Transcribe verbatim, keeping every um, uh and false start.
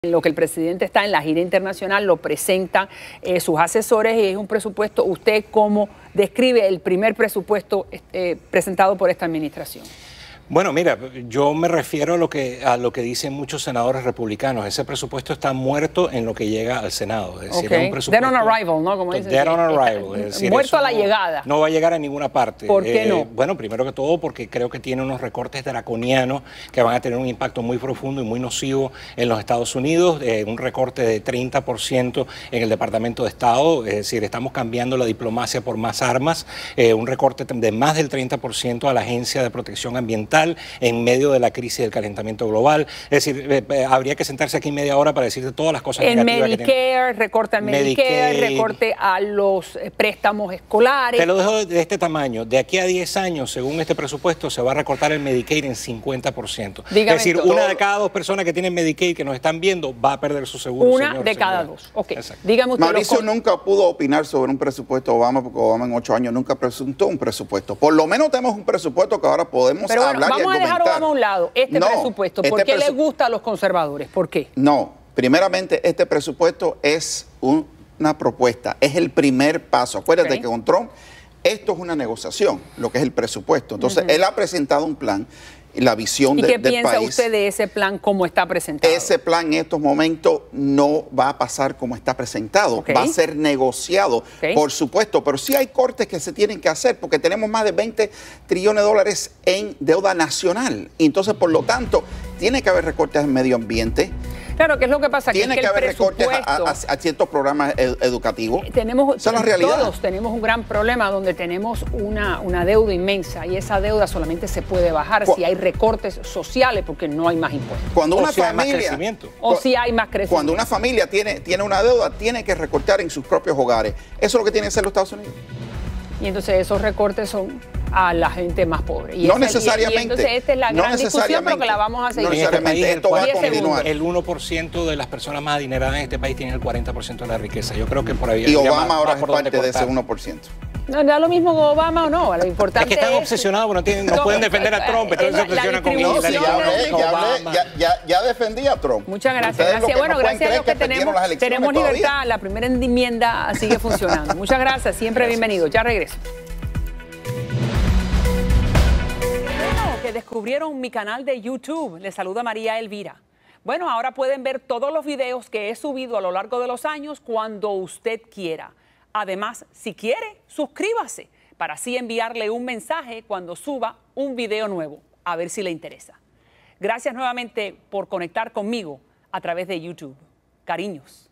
En lo que el presidente está en la gira internacional, lo presentan eh, sus asesores y es un presupuesto. ¿Usted cómo describe el primer presupuesto eh, presentado por esta administración? Bueno, mira, yo me refiero a lo que a lo que dicen muchos senadores republicanos. Ese presupuesto está muerto en lo que llega al Senado. Es decir, okay. es un presupuesto Dead on arrival, ¿no? Como dicen. Dead on arrival. Es decir, muerto a la no, llegada. No va a llegar a ninguna parte. ¿Por qué eh, no? Bueno, primero que todo porque creo que tiene unos recortes draconianos que van a tener un impacto muy profundo y muy nocivo en los Estados Unidos. Eh, un recorte de treinta por ciento en el Departamento de Estado. Es decir, estamos cambiando la diplomacia por más armas. Eh, un recorte de más del treinta por ciento a la Agencia de Protección Ambiental en medio de la crisis del calentamiento global. Es decir, eh, eh, habría que sentarse aquí media hora para decirte todas las cosas en negativas Medicare, que tiene. recorte al Medicare, Medicaid, recorte a los préstamos escolares. Te lo dejo de este tamaño. De aquí a diez años, según este presupuesto, se va a recortar el Medicaid en cincuenta por ciento. Dígame es decir, todo. una de cada dos personas que tienen Medicaid que nos están viendo va a perder su seguro. Una señor, de cada señora. dos. Ok. Exacto. Dígame usted. Mauricio los... nunca pudo opinar sobre un presupuesto de Obama porque Obama en ocho años nunca presentó un presupuesto. Por lo menos tenemos un presupuesto que ahora podemos Pero bueno, hablar y vamos a dejar a argumentar. Obama a un lado. Este No, presupuesto, ¿por este qué presu... le gusta a los conservadores? ¿Por qué? No, primeramente este presupuesto es un, una propuesta, es el primer paso. Acuérdate okay. que con Trump esto es una negociación, lo que es el presupuesto. Entonces, uh-huh. él ha presentado un plan y la visión ¿Y de, qué del piensa país. usted de ese plan como está presentado? Ese plan en estos momentos no va a pasar como está presentado, okay. va a ser negociado, okay. por supuesto, pero sí hay cortes que se tienen que hacer porque tenemos más de veinte trillones de dólares en deuda nacional. Y entonces, por lo tanto, tiene que haber recortes en medio ambiente. Claro, ¿qué es lo que pasa? Tiene que, que, es que haber recortes a, a, a ciertos programas ed educativos. Tenemos, Esa es la realidad. Todos tenemos un gran problema donde tenemos una, una deuda inmensa y esa deuda solamente se puede bajar Cu si hay recortes sociales porque no hay más impuestos. Cuando una o si familia, hay más crecimiento. O si hay más crecimiento. Cuando una familia tiene, tiene una deuda, tiene que recortar en sus propios hogares. Eso es lo que tienen que hacer los Estados Unidos. Y entonces esos recortes son a la gente más pobre. Y no esa, necesariamente. Y, y entonces esta es la no gran discusión, pero que la vamos a seguir. No necesariamente. Este Esto va a continuar. El uno por ciento de las personas más adineradas en este país tienen el cuarenta por ciento de la riqueza. Yo creo que por ahí... Y Obama ahora es parte de ese uno por ciento. No da lo mismo con Obama o no, lo importante es que están es... obsesionados, no, tienen, no, no pueden defender a Trump, entonces se obsesionan con no, sí, ya, hablé, ya, hablé, ya, ya, ya defendí a Trump. Muchas gracias. gracias. Bueno, no gracias a Dios que, que tenemos, tenemos libertad, todavía. La primera enmienda sigue funcionando. Muchas gracias, siempre gracias. Bienvenido. Ya regreso. Que descubrieron mi canal de YouTube. Les saluda María Elvira. Bueno, ahora pueden ver todos los videos que he subido a lo largo de los años cuando usted quiera. Además, si quiere, suscríbase para así enviarle un mensaje cuando suba un video nuevo, a ver si le interesa. Gracias nuevamente por conectar conmigo a través de YouTube. Cariños.